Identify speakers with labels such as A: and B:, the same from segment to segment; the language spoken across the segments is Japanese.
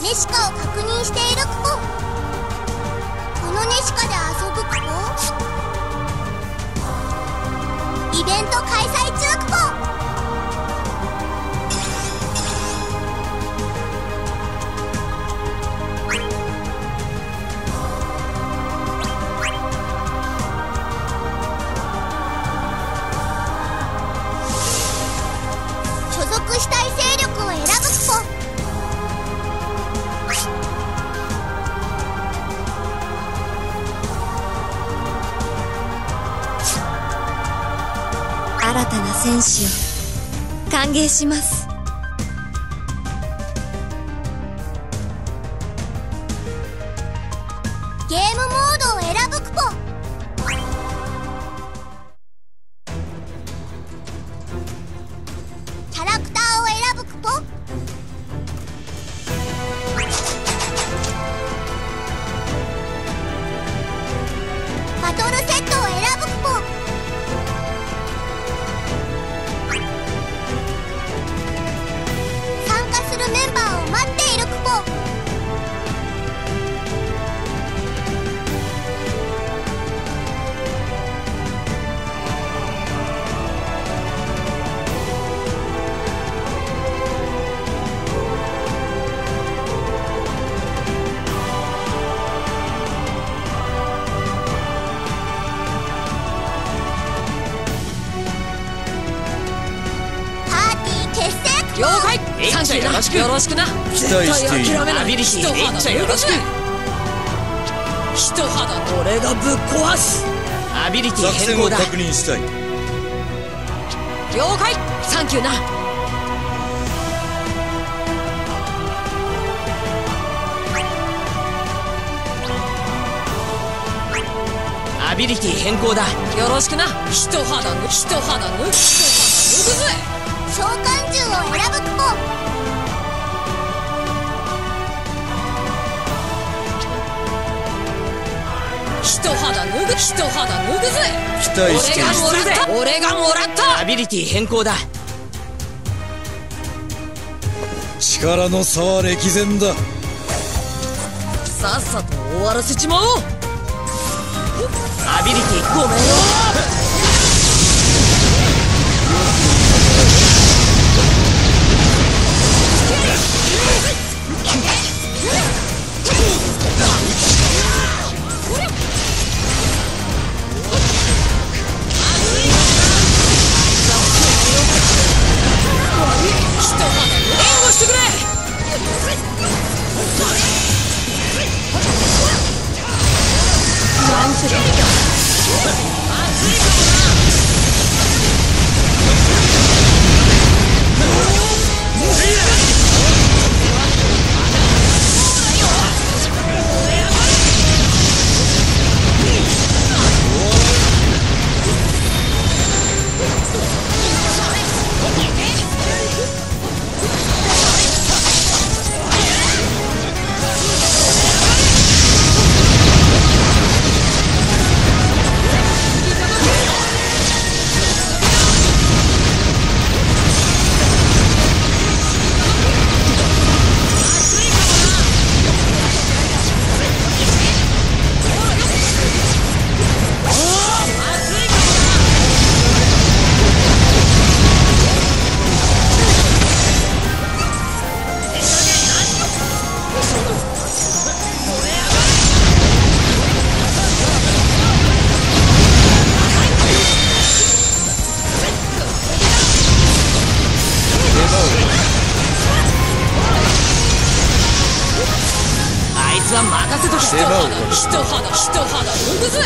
A: ネシカを確認しているクポ。このネシカで遊ぶクポ。イベント開催中クポ。所属したい勢力を選ぶクポ。
B: 新たな戦士を歓迎します。
A: ゲームモードを選ぶクポ。キャラクターを選ぶクポ。バトルセットを選ぶクポ。参加するメンバーを待っているクポ。
C: 了解。サンキューな。よろしくな。
D: 期待している。
C: アビリティ一丁よろしく。一肌俺がぶっ壊す。アビリティ
D: 作戦を
C: 変更だ。
D: 確認したい。
C: 了解。サンキューな。アビリティ変更だ。よろしくな。一肌抜くぜ。
A: 召喚獣を選ぶクポ。
C: 一肌脱ぐぜ。
D: 期待している。
C: 俺がもらった。アビリティ変更だ。
D: 力の差は歴然だ。
C: さっさと終わらせちまおう。アビリティごめんよ。援護してくれ。なんてだ。任せとけ。一肌脱ぐぜ。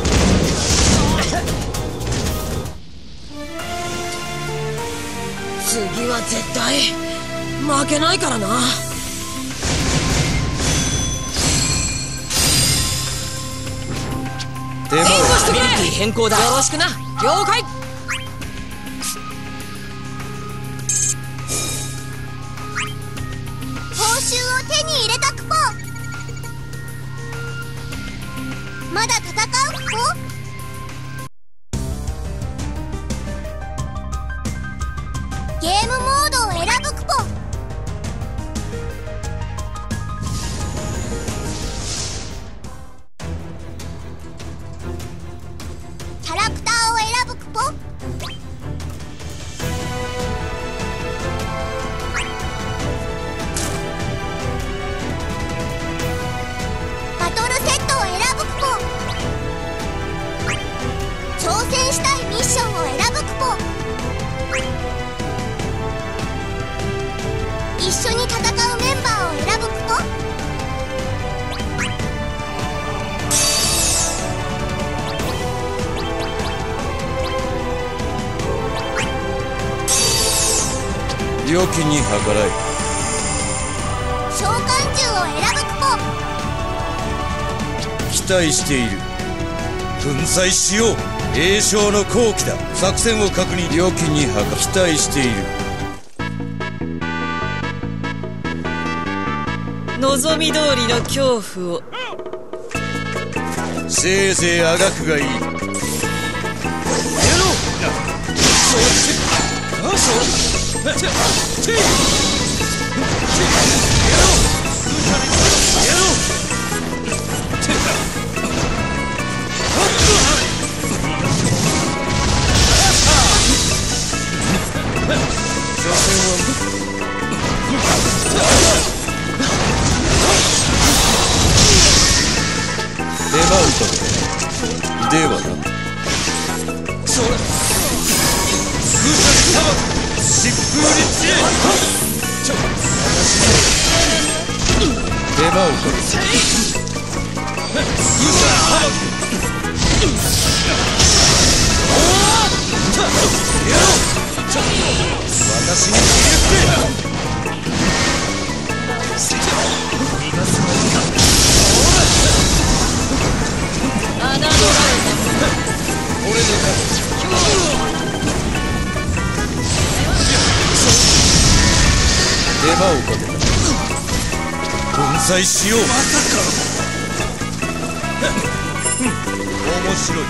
C: 次は絶対負けないからな。援護してくれ。アビリティ変更だ。よろしくな。了解。
A: 報酬を手に入れたクポ。まだ戦うクポ。ゲームモードを選ぶクポ。 一緒に戦うメンバーを選ぶこと。
D: 良きに計らえ。
A: 召喚獣を選ぶこと。
D: 期待している。粉砕しよう。栄翔の好機だ。作戦を確認。良きに計らえ。期待している。
C: 望み通りの恐怖を。
D: せいぜいあがくがいい。やろう。出番とではな。それ疾風に散れ。出番を取る。私に切り打って手間をかけた。粉砕しよう。まさか。面白い。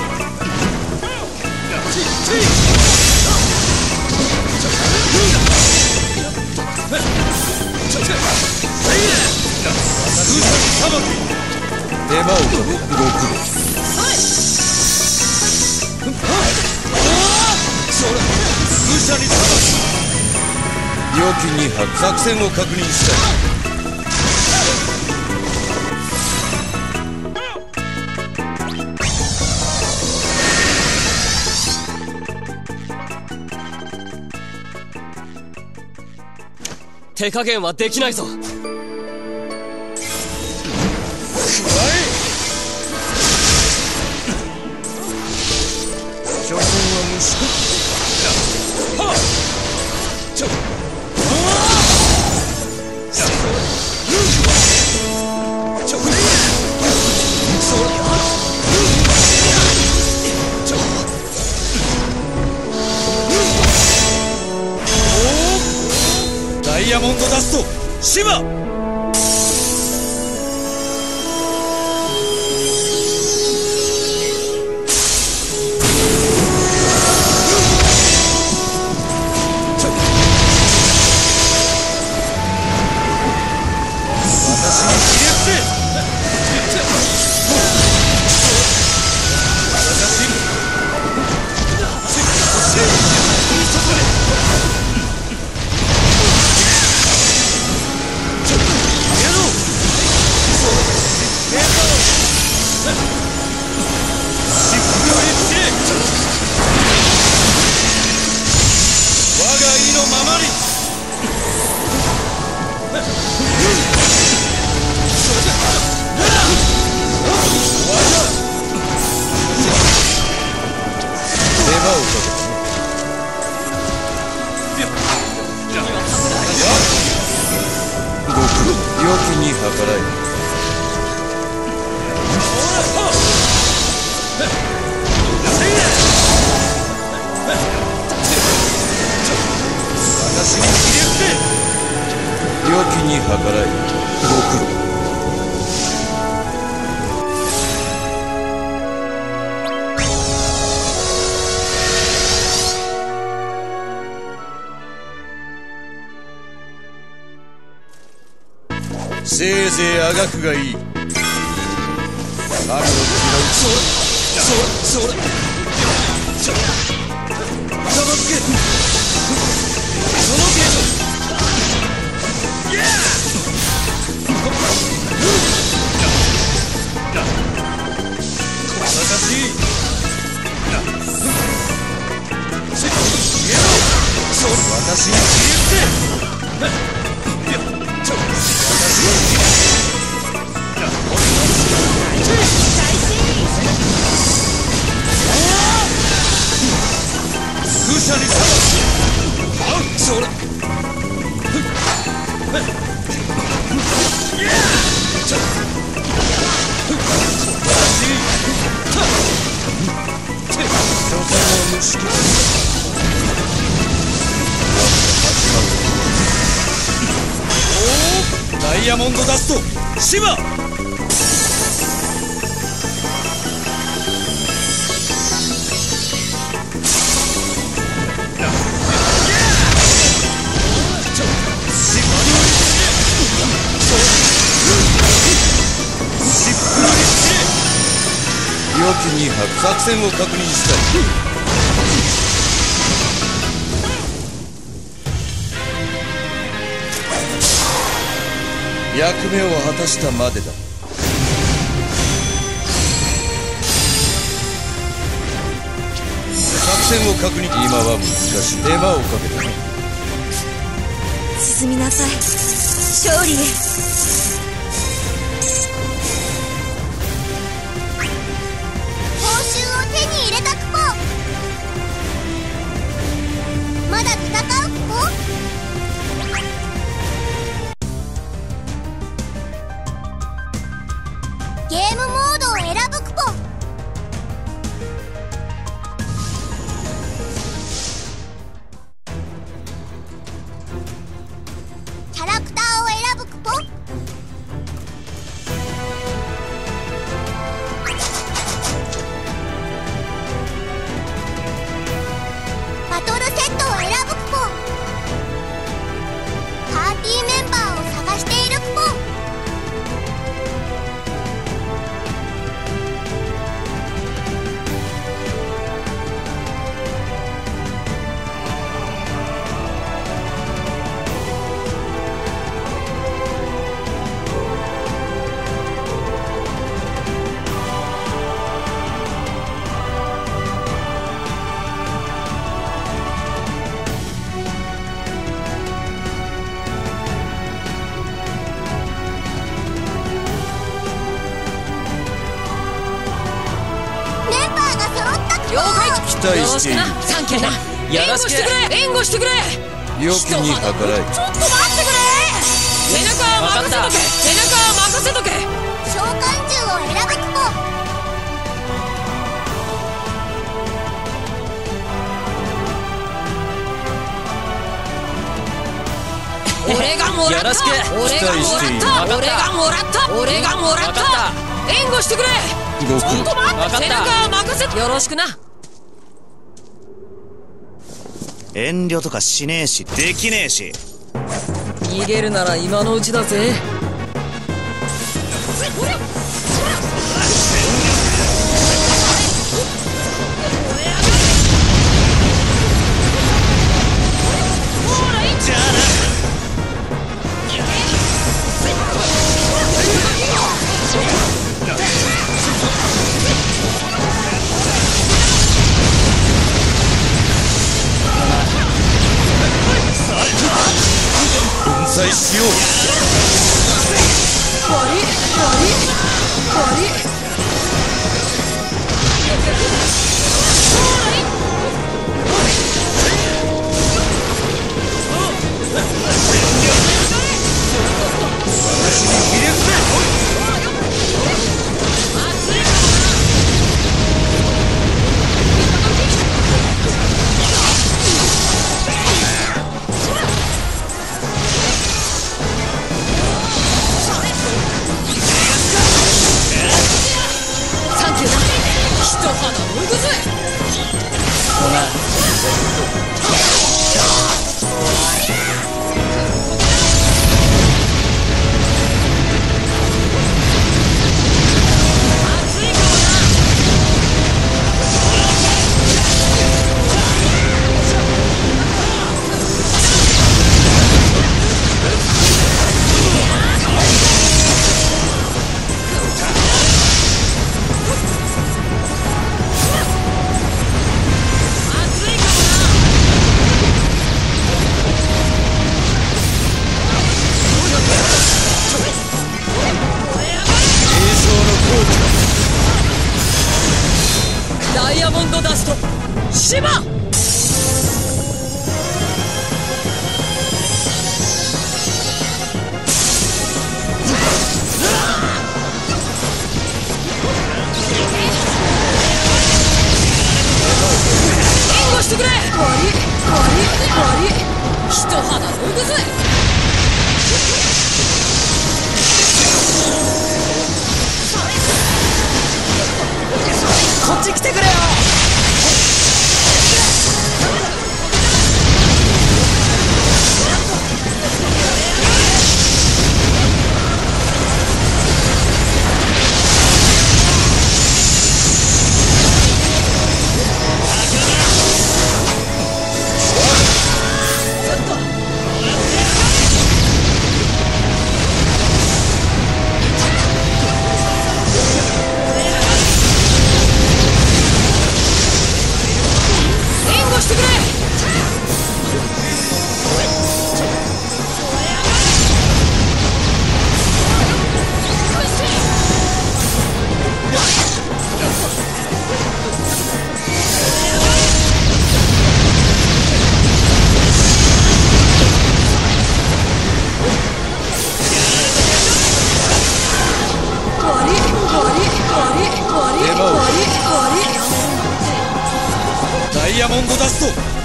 D: 手間をかけご苦労。武者に良きに作戦を確認したい。
C: 手加減はできないぞ。
D: 所詮は無視。ダイヤモンドダストシマ。良きに計らえ。私に切り打って。良きに計らえ。ご苦労。せいぜいあがくがいい。神を嫌う。それ片付け。その程度。小賢しい。私に切り打って。 ダイヤモンドダストシバ。良きに吐く。作戦を確認したい。役目を果たしたまでだ。作戦を確認。今は難しい。手間をかけたね。
B: 進みなさい。勝利へ。
A: 手に入れたクポ。まだ戦うクポ。ゲームモードを選ぶクポ。キャラクターを選ぶクポ。バトルセットを選ぶクポ。パーティーメンバーを探しているクポ。
C: 了解。
D: 期待している。
C: サンキューな。援護してくれ。援護してくれ。
D: 良きに計らい。
C: ちょっと待ってくれ。背中は任せとけ。背中は任せとけ。
A: 召喚獣を選ぶクポ。
C: 俺がもらった。俺がもらった。俺がもらった。俺がもらった。援護してくれ。ちょっと待って。背中は任せて。よろしくな。
E: 遠慮とかしねえし、できねえし。
C: 逃げるなら今のうちだぜ。
E: じゃあな。
D: 粉砕しよう。
C: ダイヤモンドダストシバ。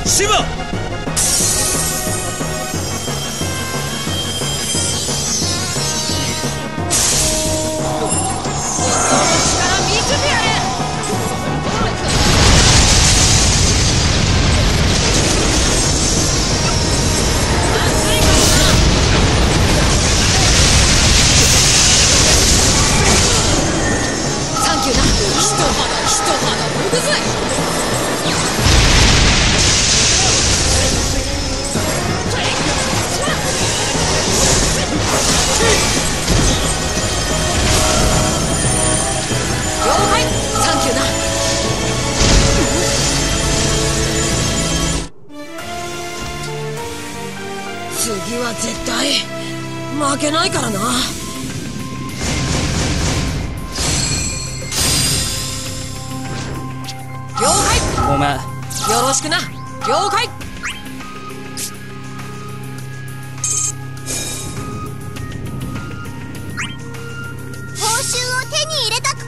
D: 芝
C: 次は絶対負けないからな。了解。
F: ごめん。
C: よろしくな。了解。
A: 報酬を手に入れたク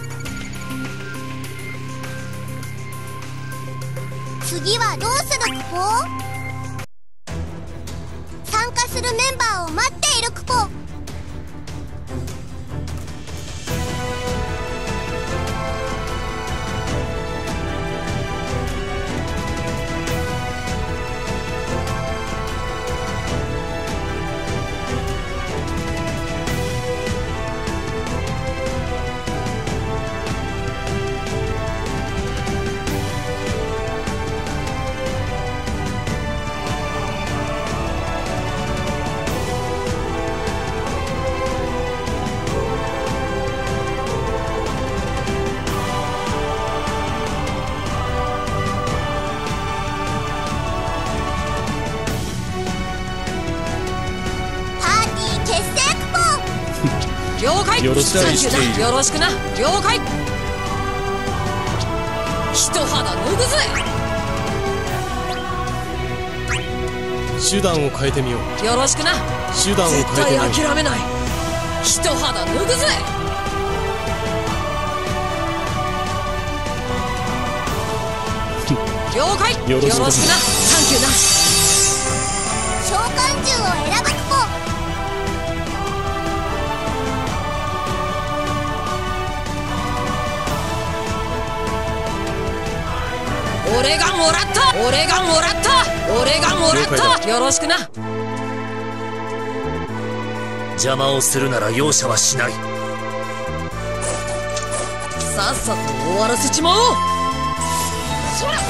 A: ポ。次はどうするクポ？参加するメンバーを待っているクポ。
C: 了解。
D: よろしくな。
C: よろしくな。了解。一肌脱ぐぜ。
F: 手段を変えてみよう。
C: よろしくな。
F: 手段を変えてみよう。
C: 絶対諦めない。一肌脱ぐぜ。了解。よろしくな。サンキューな。
A: 召喚獣を選ぶクポ。
C: 俺がもらった。俺がもらった。俺がもらった。よろしくな。
E: 邪魔をするなら容赦はしない。
C: さっさと終わらせちまおう。そら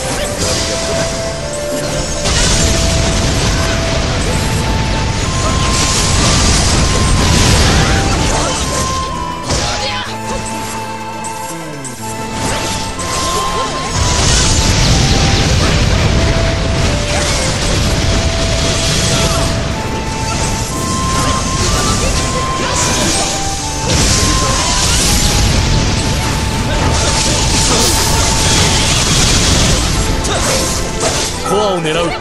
F: コアを狙う。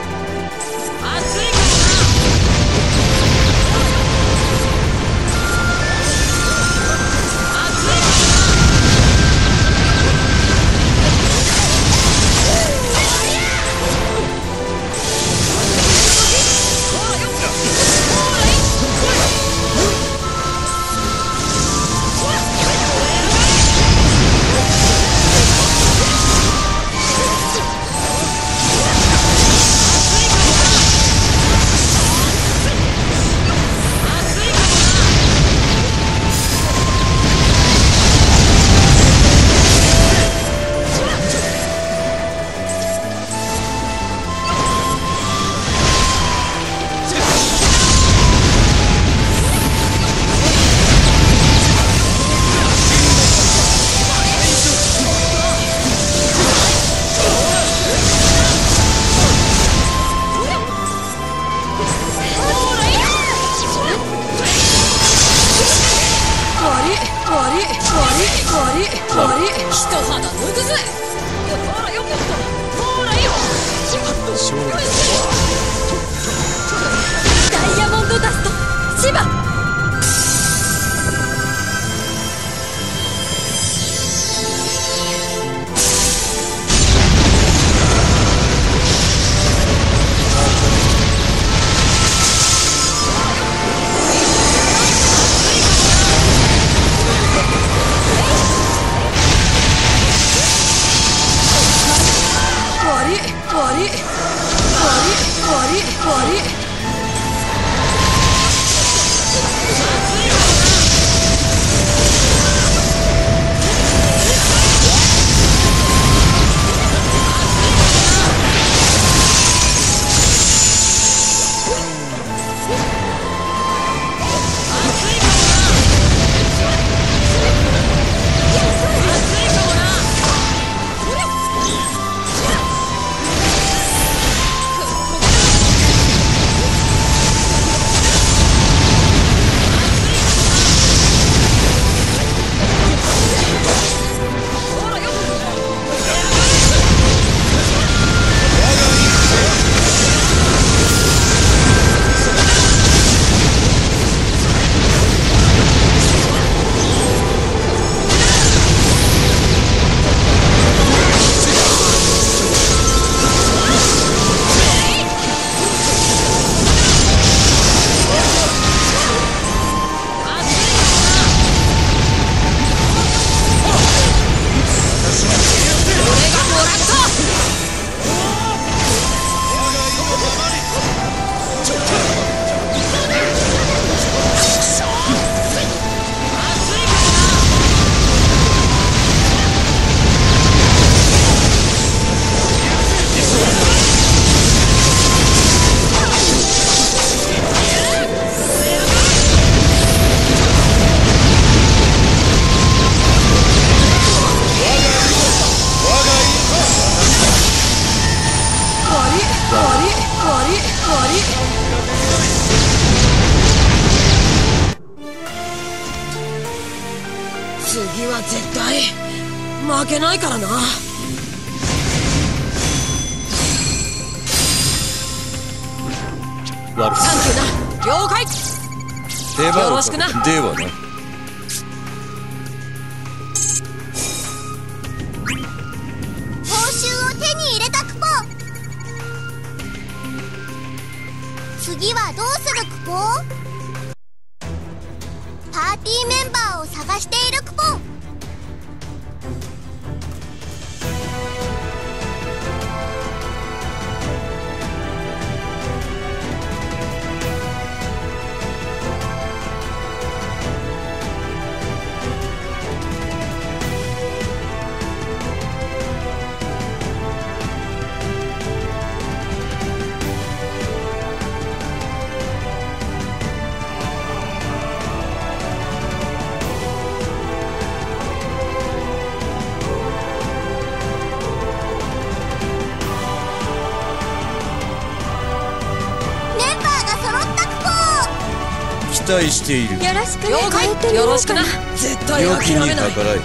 C: ない。負けないからな。
F: 悪
C: サンキューな。了解。よろしくな。
D: ではな。
A: 報酬を手に入れたクポ。次はどうするクポ？パーティーメンバーを探しているクポ。
D: 期待している。
B: よろしくね。
C: 了解。よろしくな。絶対
D: 良きに
C: 諦めない。
D: 計らい。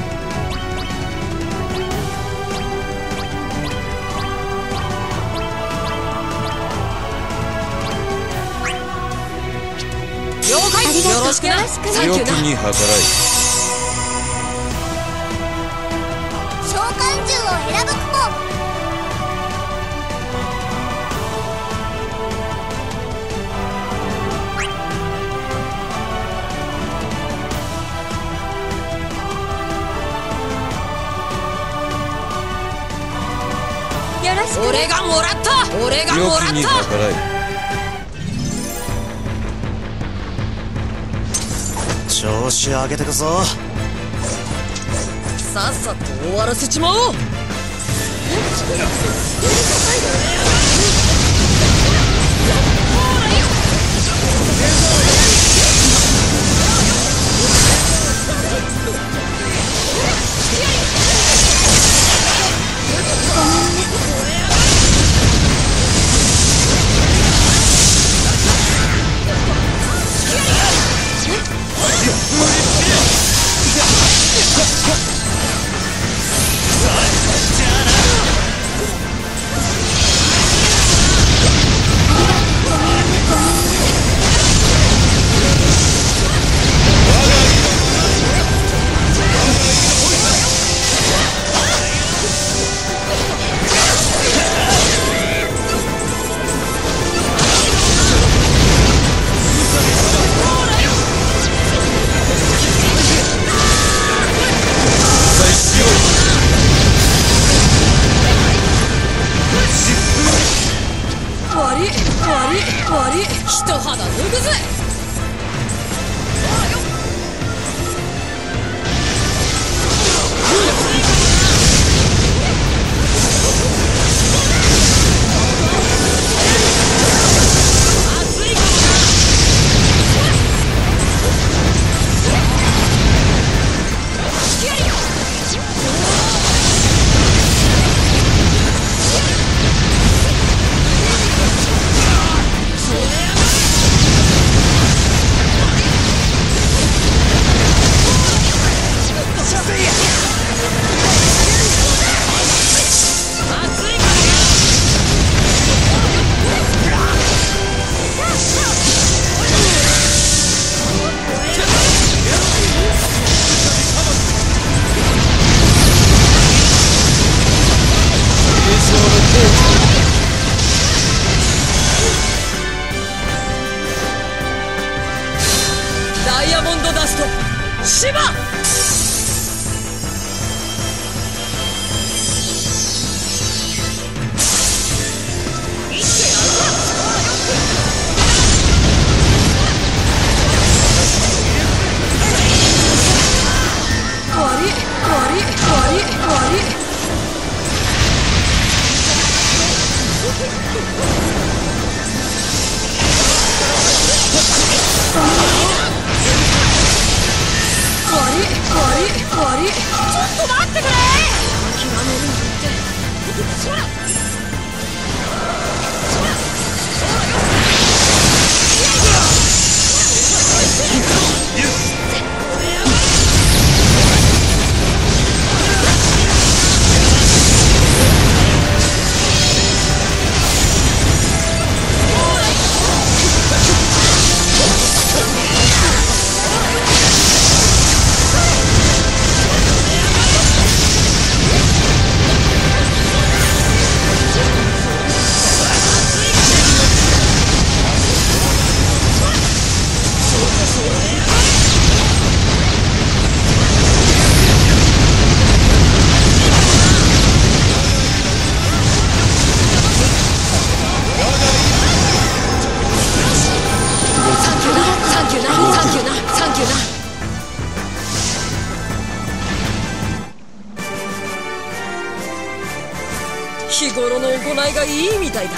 C: 了解。よろしくな。サンキューな。
D: 良きに計らい。
A: 召喚獣を選ぶクポ。
C: 俺がもらった。俺がもらった。
D: 良きに計らい。
E: 調子上げてくぞ。
C: さっさと終わらせちまおう。一肌脱ぐぜ。ダイヤモンドダストシバ。 日頃の行いがいいみたいだ。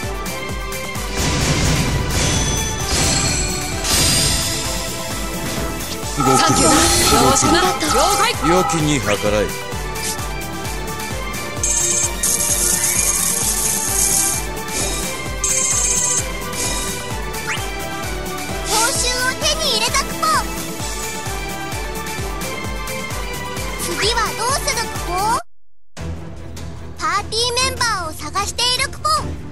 C: サンキューな。よろしくな。了解。
D: 良きに計らい。
A: 報酬を手に入れたクポ。次はどうするクポ？パーティーメンバーを探しているクポ。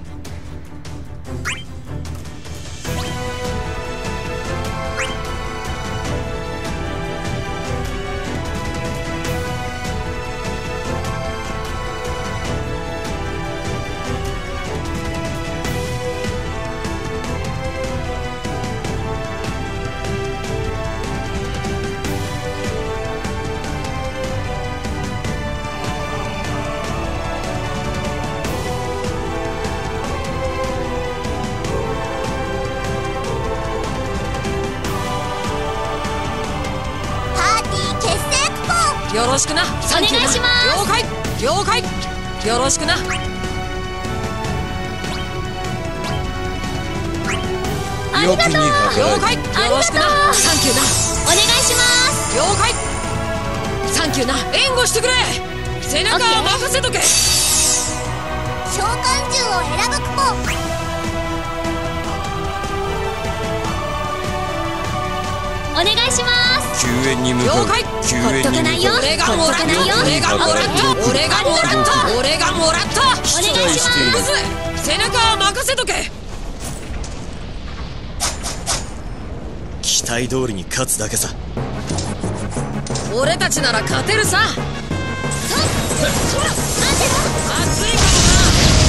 C: よろしくな。サンキューな。了解了解。よろしくな。
A: ありがとう。
C: 了解。よろしくな。サンキューな。
A: お願いします。
C: 了解。サンキューな。援護してくれ。背中を任せとけ。
A: 召喚獣を選ぶクポ。お願いします。
D: 救援に向かう。
C: 了解。
D: 救援に向かう。
C: 俺がもらった。俺がもらった。俺がもらった。俺がもらった。
A: お願いします。
C: 背中を任せとけ。
E: 期待通りに勝つだけさ。
C: 俺たちなら勝てるさ。
A: そら待てろ。
C: 熱いかもな。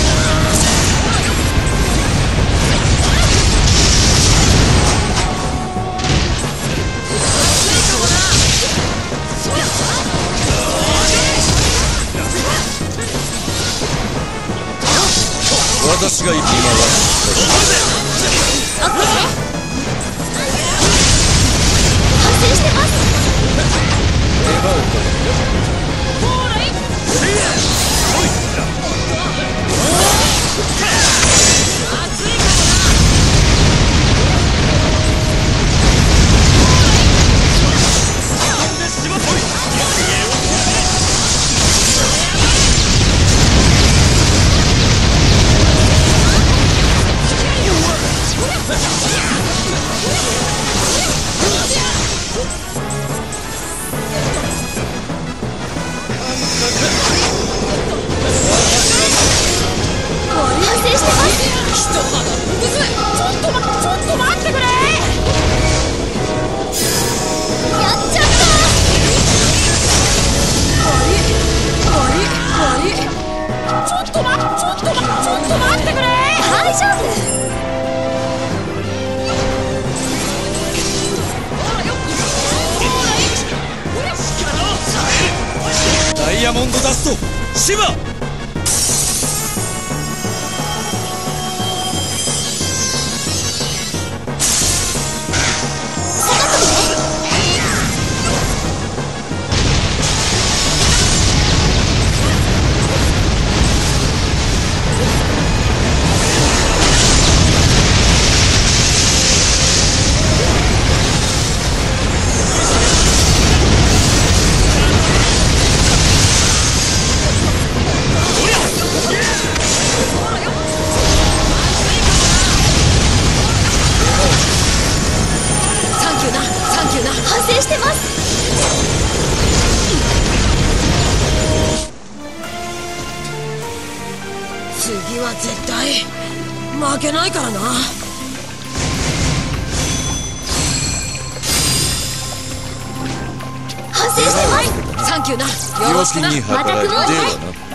D: 私が今は
A: 反省してます。
D: ダイヤモンドダストシバ。
A: 反省してます。
C: 次は絶対負けないからな。
A: 反省してます。
C: サンキューな。よろしくな。
D: また雲。ではな。